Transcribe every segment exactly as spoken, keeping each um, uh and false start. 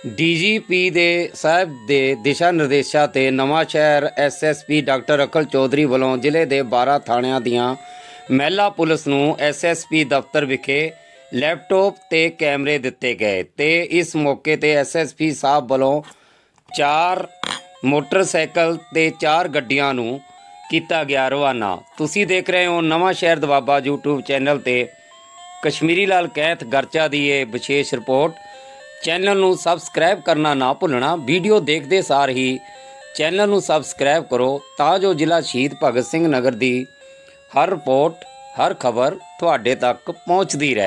D G ਪੀ ਦੇ ਸਾਹਿਬ ਦੇ ਦਿਸ਼ਾ ਨਿਰਦੇਸ਼ਾਂ ਤੇ ਨਵਾਂ ਸ਼ਹਿਰ ਐਸ ਐਸ ਪੀ ਡਾਕਟਰ ਅਕਲ ਚੌਧਰੀ ਵੱਲੋਂ ਜ਼ਿਲ੍ਹੇ ਦੇ ਬਾਰਾਂ ਥਾਣਿਆਂ ਦੀਆਂ ਮਹਿਲਾ ਪੁਲਿਸ ਨੂੰ ਐਸ ਐਸ ਪੀ ਦਫ਼ਤਰ ਵਿਖੇ ਲੈਪਟਾਪ ਤੇ ਕੈਮਰੇ ਦਿੱਤੇ ਗਏ ਤੇ ਇਸ ਮੌਕੇ ਤੇ ਐਸ ਐਸ ਪੀ ਸਾਹਿਬ ਵੱਲੋਂ ਚਾਰ ਮੋਟਰਸਾਈਕਲ ਤੇ ਚਾਰ ਗੱਡੀਆਂ ਨੂੰ ਕੀਤਾ ਗਿਆ ਰਵਾਨਾ। ਤੁਸੀਂ ਦੇਖ ਰਹੇ ਹੋ ਨਵਾਂ ਸ਼ਹਿਰ ਦਵਾਬਾ यूट्यूब चैनल ਤੇ कश्मीरी लाल कैथ गर्चा ਦੀ ਇਹ ਵਿਸ਼ੇਸ਼ ਰਿਪੋर्ट। चैनल ਨੂੰ सबसक्राइब करना ना भुलना। वीडियो देखते सार ही चैनल ਨੂੰ सबसक्राइब करो ਤਾਂ जो जिला शहीद भगत सिंह नगर ਦੀ हर रिपोर्ट हर खबर ਤੁਹਾਡੇ तक पहुँचती रहे।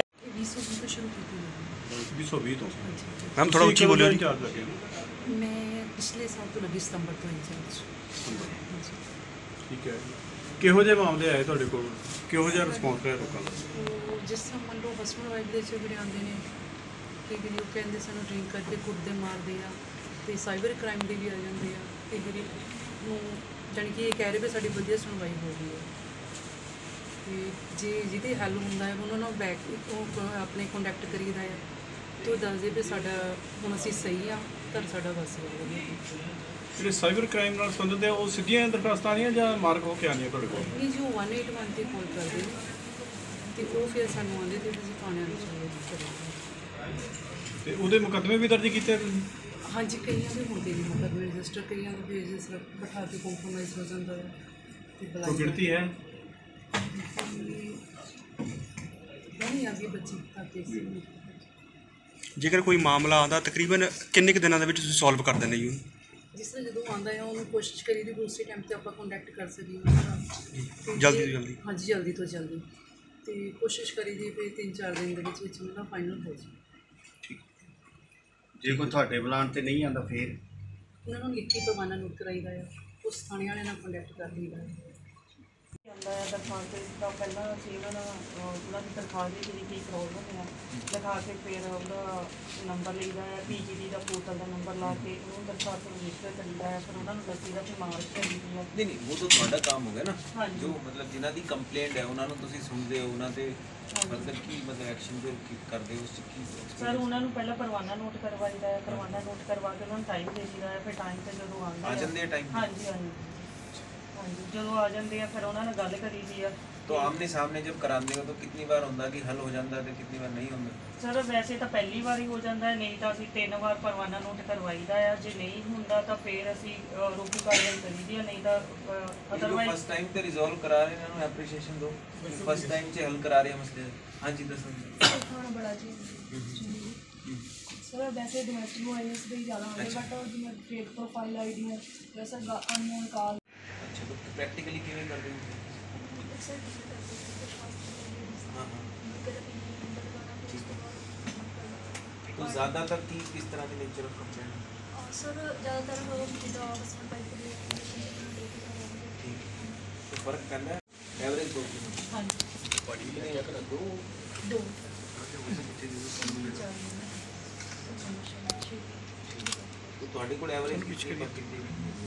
मैम थोड़ा उच्ची बोलियो जी। मैं पिछले साल तो लगी सितंबर तो इंचार्ज। ठीक है, किहो ਜਿਹੇ ਮਾਮਲੇ ਆਏ ਤੁਹਾਡੇ ਕੋਲ, ਕਿਹੋ ਜਿਹਾ ਰਿਸਪੌਂਸ ਰਿਹਾ ਲੋਕਾਂ ਦਾ? ਜਿਸ ਤਰ੍ਹਾਂ ਮੰਨ ਲਓ ਹਸਬੈਂਡ ਵਾਈਫ ਦੇ ਝਗੜੇ ਆਉਂਦੇ ਨੇ, ਕਈ ਵਾਰੀ ਉਹ ਕਹਿੰਦੇ ਸਾਨੂੰ ਡਰਿੰਕ ਕਰਕੇ ਕੁੱਟਦੇ ਮਾਰਦੇ ਆ, ਤੇ ਸਾਈਬਰ ਕ੍ਰਾਈਮ ਦੇ ਵੀ ਆ ਜਾਂਦੇ ਆ। ਕਈ ਵਾਰੀ ਨੂੰ ਜਾਣੀ ਕਿ ਇਹ ਕਹਿ ਰਹੇ ਵੀ ਸਾਡੀ ਵਧੀਆ ਸੁਣਵਾਈ ਹੋ ਗਈ ਹੈ, ਤੇ ਜੇ ਜਿਹਦੇ ਹੱਲ ਹੁੰਦਾ ਹੈ ਉਹਨਾਂ ਨਾਲ ਬੈਕ ਉਹ ਆਪਣੇ ਕੰਟੈਕਟ ਕਰੀਦਾ ਹੈ ਤੇ ਉਹ ਦੱਸਦੇ ਵੀ ਸਾਡਾ ਹੁਣ ਅਸੀਂ ਸਹੀ ਆ ਤਾਂ ਸਾਡਾ ਬਸ ਹੋ ਗਿਆ। ਜਿਹੜੇ ਸਾਈਬਰ ਕ੍ਰਾਈਮ ਨਾਲ ਸੰਬੰਧਿਤ ਹੈ ਉਹ ਸਿੱਧੀਆਂ ਦਰਖਾਸਤਾਂ ਆਉਂਦੀਆਂ ਜਾਂ ਮਾਰਕ ਹੋ ਕੇ ਆਉਂਦੀਆਂ ਤੁਹਾਡੇ ਕੋਲ? ਨਹੀਂ ਜੀ, ਉਹ ਇੱਕ ਸੌ ਅੱਠ ਤੇ ਕਾਲ ਕਰਦੇ ਨੇ ਤੇ ਉਹ ਫਿਰ ਸਾਨੂੰ ਆਉਂਦੇ ਤੇ ਅਸੀਂ ਥਾਣਿਆਂ ਵਿੱਚ ਚਲੇ ਤੇ ਉਹਦੇ ਮੁਕੱਦਮੇ ਵੀ ਦਰਜ ਕੀਤੇ ਤੁਸੀਂ? ਹਾਂਜੀ, ਕਈਆਂ ਦੇ ਹੁੰਦੇ ਨੇ ਮੁਕੱਦਮੇ ਰਜਿਸਟਰ, ਕਈਆਂ ਦੇ ਵੀ ਜਿਸ ਬਿਠਾ ਕੇ ਕੰਪਰੋਮਾਈਜ਼ ਹੋ ਜਾਂਦਾ ਹੈ ਤੇ ਬੁਲਾਈ ਕੋਈ ਗਿਣਤੀ ਹੈ? ਨਹੀਂ, ਅੱਗੇ ਬੱਚੇ ਖਾਤੇ ਸੀ। ਜੇਕਰ ਕੋਈ ਮਾਮਲਾ ਆਉਂਦਾ ਤਕਰੀਬਨ ਕਿੰਨੇ ਕੁ ਦਿਨਾਂ ਦੇ ਵਿੱਚ ਤੁਸੀਂ ਸੋਲਵ ਕਰ ਦਿੰਦੇ ਜੀ? ਜਿਸ ਤਰ੍ਹਾਂ ਜਦੋਂ ਆਉਂਦਾ ਹੈ ਉਹਨੂੰ ਕੋਸ਼ਿਸ਼ ਕਰੀਦੀ ਵੀ ਉਸੇ ਟਾਈਮ 'ਤੇ ਆਪਾਂ ਕੰਟੈਕਟ ਕਰ ਸਕੀਏ ਜਲਦੀ ਤੋਂ ਜਲਦੀ। ਹਾਂਜੀ, ਜਲਦੀ ਤੋਂ ਜਲਦੀ, ਅਤੇ ਕੋਸ਼ਿਸ਼ ਕਰੀਦੀ ਵੀ ਤਿੰਨ ਚਾਰ ਦਿਨ ਦੇ ਵਿੱਚ ਵਿੱਚ ਉਹਦਾ ਫਾਈਨਲ ਹੋ ਜਾਵੇ। ਜੇ ਕੋਈ ਤੁਹਾਡੇ ਬੁਲਾਉਣ 'ਤੇ ਨਹੀਂ ਆਉਂਦਾ ਫਿਰ ਉਹਨਾਂ ਨੂੰ ਲਿਖਤੀ ਪਰਵਾਨਾ ਨੋਟ ਕਰਾਈਦਾ ਆ, ਉਸ ਥਾਣੇ ਵਾਲਿਆਂ ਨਾਲ ਕੰਟੈਕਟ ਕਰ ਲਈਦਾ ਹੈ। ਆਉਂਦਾ ਹੈ ਦਰਖਾਸਤ ਦਾ ਪਹਿਲਾਂ ਅਸੀਂ ਉਹਨਾਂ ਨਾਲ ਉਹਨਾਂ ਦੀ ਦਰਖਾਸਤ ਦੀ ਜਿਹੜੀ ਕੀ ਪ੍ਰੋਬਲਮ ਹੈ ਲਿਖਾ ਕੇ ਫਿਰ ਉਹਦਾ ਨੰਬਰ ਲਈਦਾ ਹੈ, ਪੀ ਜੀ ਡੀ ਦਾ ਪੋਰਟਲ ਦਾ ਨੰਬਰ ਲਾ ਕੇ ਉਹਨੂੰ ਦਰਖਾਸਤ ਰਜਿਸਟਰ ਕਰੀਦਾ ਹੈ, ਫਿਰ ਉਹਨਾਂ ਨੂੰ ਦੱਸੀਦਾ ਕਿ ਮਾਰਕ ਕਰੀਦੀ ਹੈ। नहीं नहीं वो तो ਤੁਹਾਡਾ काम हो गया ना। जो मतलब जिन्हों की कंप्लेंट है उन्होंने ਤੁਸੀਂ ਸੁਣਦੇ ਹੋ, ਉਹਨਾਂ ਤੇ मतलब ਕੀ मतलब ਐਕਸ਼ਨ ਜੋ ਕਰਦੇ ਹੋ ਉਸ ਚ ਕੀ? ਸਰ ਉਹਨਾਂ ਨੂੰ ਪਹਿਲਾਂ ਪਰਵਾਨਾ ਨੋਟ ਕਰਵਾਈਦਾ ਹੈ, ਪਰਵਾਨਾ ਨੋਟ ਕਰਵਾ ਕੇ ਉਹਨਾਂ ਨੂੰ ਟਾਈਮ ਦੇ ਦਿੱਤਾ ਹੈ, ਫਿਰ ਟਾਈਮ ਤੇ ਜਦੋਂ ਆਉਂਦੇ ਆ ਜਾਂਦੇ ਆ ਟਾਈਮ? ਹਾਂਜੀ ਹਾਂਜੀ ਹਾਂਜੀ, ਜਦੋਂ ਆ ਜਾਂਦੇ ਆ ਫਿਰ ਉਹਨਾਂ ਨਾਲ ਗੱਲ ਕਰੀਦੀ ਆ। तो आमने सामने जब कराते हो तो कितनी बार होता कि हल हो जाता है, कितनी बार नहीं होता? ਸਰ ਵੈਸੇ ਤਾਂ ਪਹਿਲੀ ਵਾਰ ਹੀ ਹੋ ਜਾਂਦਾ ਹੈ, ਨਹੀਂ ਤਾਂ ਅਸੀਂ ਤਿੰਨ ਵਾਰ ਪਰਵਾਨਾ ਨੋਟ ਕਰਵਾਈਦਾ ਆ। ਜੇ ਨਹੀਂ ਹੁੰਦਾ ਤਾਂ ਫਿਰ ਅਸੀਂ ਰੋਕੂ ਕਾਰਵਾਈ ਕਰੀਦੀ ਆ, ਨਹੀਂ ਤਾਂ ਅਦਰਵਾਈਜ਼ फर्स्ट टाइम ਤੇ ਰਿਜ਼ੋਲਵ ਕਰਾ ਰਹੇ ਇਹਨਾਂ ਨੂੰ ਐਪਰੀਸ਼ੀਏਸ਼ਨ ਦੋ, ਫਸਟ ਟਾਈਮ 'ਚ ਹੱਲ ਕਰਾ ਰਹੇ ਮਸਲੇ। ਹਾਂਜੀ ਦੱਸੋ। ਖਾਣਾ ਬੜਾ ਜੀ ਸਰ, ਵੈਸੇ ਡੋਮੈਸਟਿਕ ਵਾਇਲੈਂਸ ਦੇ ਜ਼ਿਆਦਾ ਹੁੰਦੇ, ਬਟ ਜਿਵੇਂ ਫੇਕ ਪ੍ਰੋਫਾਈਲ ਆਈਡੀ ਹੈ ਵੈਸੇ ਅਨਨੋਨ ਕਾਲ। ਅੱਛਾ, तो ਪ੍ਰੈਕਟੀਕਲੀ ਕਿਵੇਂ ਕਰਦੇ ਹੋ? हाँ हाँ, तो ज़्यादातर की किस तरह की नेचर ऑफ कंप्लेंट? सर ज़्यादातर जिदा हस्बैंड वाइफ के ठीक, तो फर्क करना है एवरेज दो की? हाँ बड़ी नहीं है कर दो दो तो ਤੁਹਾਡੇ ਕੋਲ ਐਵਰੇਜ ਕਿੰਨੀ ਕਿੰਨੀ?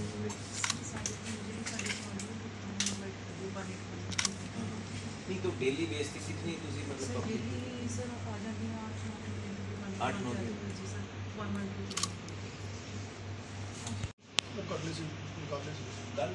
नहीं तो डेली बेस पे कितनी तुझे मतलब पब्लिक? सर आ जाती है आठ नौ दिन। जी सर, वन मंथ ਉਹ ਕਰਨੇ ਸੀ ਨਿਕਾਲਣੇ ਸੀ कल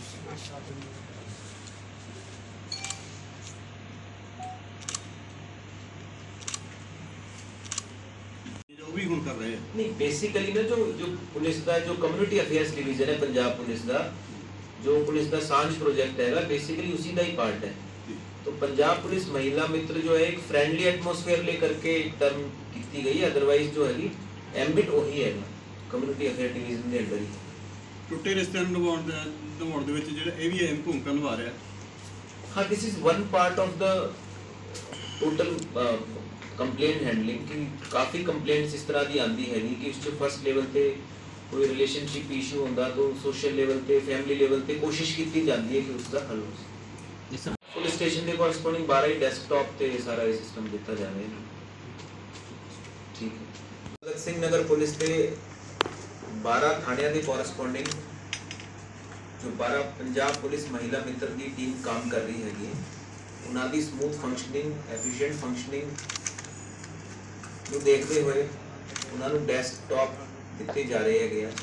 ਜੋ ਵੀ ਹੁਣ ਕਰ ਰਹੇ ਆ। नहीं बेसिकली ना जो जो पुलिस का जो कम्युनिटी अफेयर्स डिवीजन है पंजाब पुलिस का, जो पुलिस का सांझ प्रोजेक्ट है बेसिकली उसी का ही पार्ट है। तो पंजाब पुलिस महिला मित्र जो है एक फ्रेंडली एटमोसफेयर लेकर के एक टर्म की गई है, अदरवाइज जो है एम्बिट वही है कम्युनिटी अफेयर डिवीजन के अंडर ही। ਟੁੱਟੇ ਰਿਸ਼ਤਿਆਂ ਨੂੰ ਨਿਭਾਉਣ ਦੇ ਨਿਭਾਉਣ ਦੇ ਵਿੱਚ ਜਿਹੜਾ ਇਹ ਵੀ ਅਹਿਮ ਭੂਮਿਕਾ ਨਿਭਾ ਰਿਹਾ। हाँ, this is one part of the total complaint handling कि काफ़ी कंप्लेंट्स इस तरह की आती है कि उस फर्स्ट लेवल पे कोई रिलेशनशिप इशू होता तो सोशल लेवल पे फैमिली लेवल पे कोशिश की जाती है कि उसका हल हो। पुलिस स्टेशन के कॉरस्पॉन्डिंग बारह ही डेस्कटॉप पे सारा सिस्टम दिता जा रहा है। ठीक है, भगत सिंह नगर पुलिस के बारह थाणियां के कॉरस्पॉन्डिंग जो बारह पंजाब पुलिस महिला मित्र की टीम काम कर रही हैगी, उन्होंने स्मूथ फंक्शनिंग एफिशिएंट फंक्शनिंग ਨੂੰ ਦੇਖਦੇ ਹੋਏ ਉਹਨਾਂ ਨੂੰ ਡੈਸਕਟਾਪ ਦਿੱਤੇ ਜਾ ਰਹੇ ਹੈਗੇ ਆ।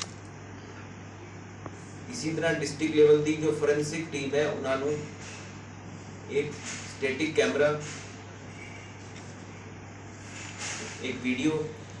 इसी तरह डिस्ट्रिक्ट लेवल की जो फोरेंसिक टीम है उन्होंने एक स्टैटिक कैमरा, एक वीडियो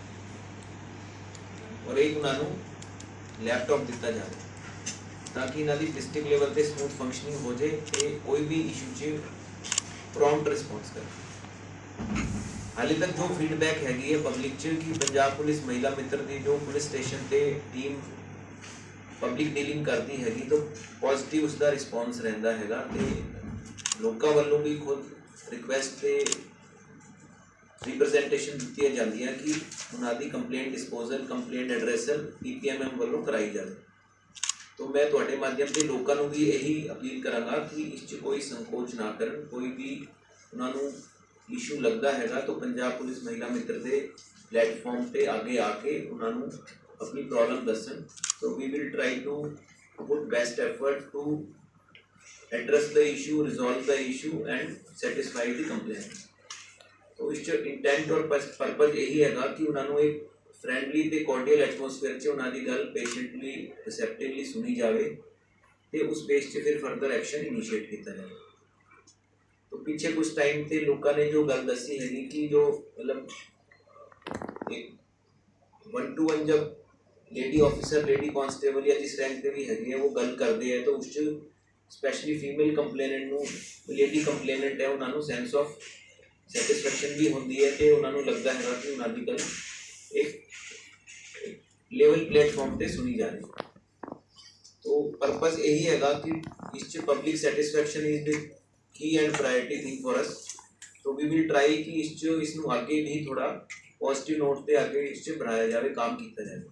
और एक उन्होंने लैपटॉप दिता जा रहा ताकि इन्हों की डिस्ट्रिक्ट लेवल पे स्मूथ फंक्शनिंग हो जाए कि कोई भी इशू च प्रॉम्प्ट रिस्पॉन्स करे। हाले तक जो फीडबैक हैगी है पब्लिक च कि पंजाब पुलिस महिला मित्र की जो पुलिस स्टेशन से टीम पब्लिक डीलिंग करती हैगी तो पॉजिटिव उसका रिस्पॉन्स रहिंदा हैगा ते लोकां वल्लों भी खुद रिक्वेस्ट ते रिप्रजेंटेशन दी जाती है कि उन्हां दी complaint disposal complaint addressal PPMM वल्लों कराई जाए। तो मैं तुहाडे माध्यम से लोकां नूं भी यही अपील करांगा कि इस च कोई संकोच ना करन, कोई भी उन्हां नूं इशू लगता हैगा तो पंजाब पुलिस महिला मित्र के प्लेटफॉर्म पर आगे आके उन्हां नूं अपनी प्रॉब्लम दसन। तो we will try to put best effort to address the issue, resolve the issue and satisfy the complaint. तो इस इंटेंट और पर्पज यही हैगा कि उन्होंने एक फ्रेंडली ते कॉर्डियल एटमोसफेयर च उन्होंने गल पेशेंटली रिसैप्टिवली सुनी जाए तो उस बेस से फिर फर्दर एक्शन इनिशिएट किया जाए। तो पीछे कुछ टाइम से लोगों ने जो गल दसी है कि जो मतलब एक वन टू वन जब लेडी ऑफिसर लेडी कांस्टेबल या जिस रैंक पे भी है वो गल करते हैं तो उस स्पैशली फीमेल कंप्लेनेंट नू लेडी कंप्लेनेंट है उन्होंने सेंस ऑफ सैटिस्फैक्शन भी होती है तो उन्होंने लगता है कि उन्होंने गल एक लेवल प्लेटफॉर्म पर सुनी जा रही। तो पर्पज यही है कि इस public satisfaction is the key and priority thing for us. तो वी विल ट्राई कि इस इसनू आगे भी थोड़ा पॉजिटिव नोट पे आगे इस बढ़ाया जाए, काम किया जाए।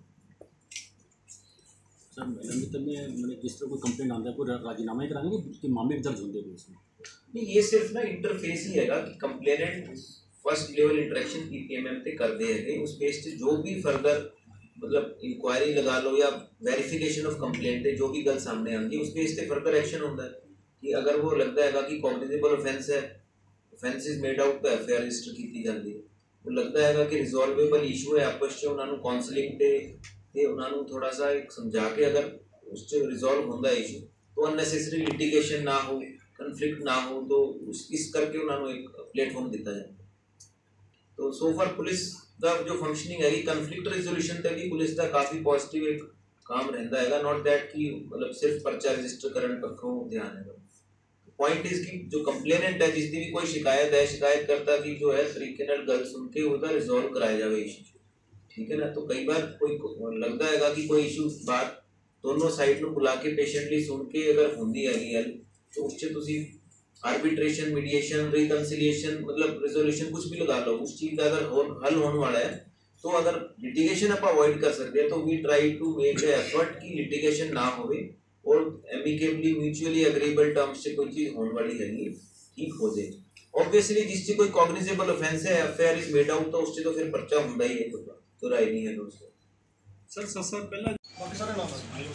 सर महिला मित्र में मैंने जिस तरह कोई कंप्लेंट आता है कोई राजीनामा ही कराएंगे कि मामले दर्ज होंगे उसमें? नहीं, ये सिर्फ ना इंटरफेस ही हैगा कि complainant first level interaction PPMM पे करते हैं उस बेस से जो भी फर्दर मतलब इंक्वायरी लगा लो या वेरिफिकेशन ऑफ कंप्लेंट है जो भी गल सामने आती है उस बेस से फर्दर एक्शन होता है कि अगर वो लगता है कि कॉग्निजेबल ऑफेंस है, ऑफेंस इज मेड आउट तो एफ आई आर रजिस्टर की जाती है। वो लगता है कि रिजॉल्वेबल इशू है आपस में उन्होंने काउंसलिंग पे ते उन्होंने थोड़ा सा एक समझा के अगर उस रिजॉल्व होता है इशू तो अननेसेसरी लिटिगेशन ना हो, कन्फ्लिक्ट ना हो, तो उस इस करके उन्होंने एक प्लेटफॉर्म दिता जाए। तो सो फार पुलिस का जो फंक्शनिंग है कन्फ्लिक्ट रिजोल्यूशन तक ही पुलिस का काफ़ी पॉजिटिव एक काम रहता है, नॉट दैट कि मतलब सिर्फ पर्चा रजिस्टर करने पक्षों ध्यान है। पॉइंट इज कि जो कंप्लेनेंट है जिसकी भी कोई शिकायत है शिकायत करता की जो है तरीके नाल गल सुन के उसका रिजॉल्व कराया जाए इशू, ठीक है ना। तो कई बार कोई लगता है कि कोई इशू बात दोनों साइड में बुला के पेशेंटली सुन के अगर होंगी है गल तो उससे तुसी आर्बिट्रेशन, मीडिएशन, रिकनसिलिएशन मतलब रिजोल्यूशन कुछ भी लगा लो, उस चीज़ का अगर हो, हल होने वाला है तो अगर लिटिगेशन आप अवॉइड कर सकते हैं तो we try to make effort कि लिटिगेशन ना हो और एमिकेबली म्यूचुअली एग्रीबल टर्म्स से कोई चीज़ होने वाली है ठीक हो जाए। ऑब्वियसली जिससे कोई कॉग्निजेबल ऑफेंस है F I R is made out तो उससे तो फिर पर्चा होता ही है, तो राय नहीं है दोस्तों। सर सर सर पहला बाकी सारे नाम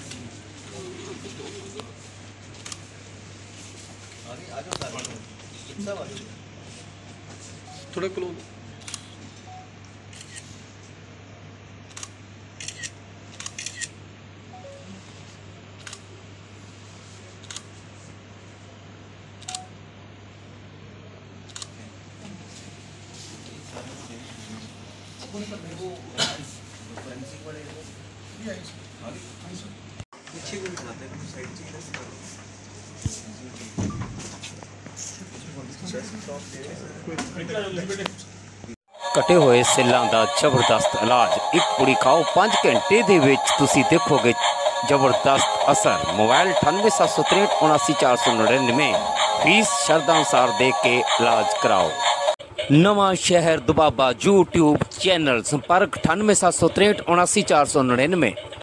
थोड़ा क्लोज पीछे को दिखाते हैं साइड कटे हुए सिल्लां दा जबरदस्त इलाज एक पुड़ी खाओ पाँच घंटे दे विच तुसी देखोगे जबरदस्त असर। मोबाइल अठानवे सत्त सौ त्रेंठ उनासी चार सौ नड़िनवे, फीस शरदा अनुसार दे के इलाज कराओ। नवा शहर दुबाबा यूट्यूब चैनल संपर्क अठानवे सत्त सौ त्रेंठ उनासी चार सौ नड़िनवे।